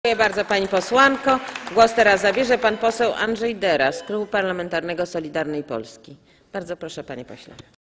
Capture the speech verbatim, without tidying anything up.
Dziękuję bardzo pani posłanko. Głos teraz zabierze pan poseł Andrzej Dera z Klubu Parlamentarnego Solidarnej Polski. Bardzo proszę, panie pośle.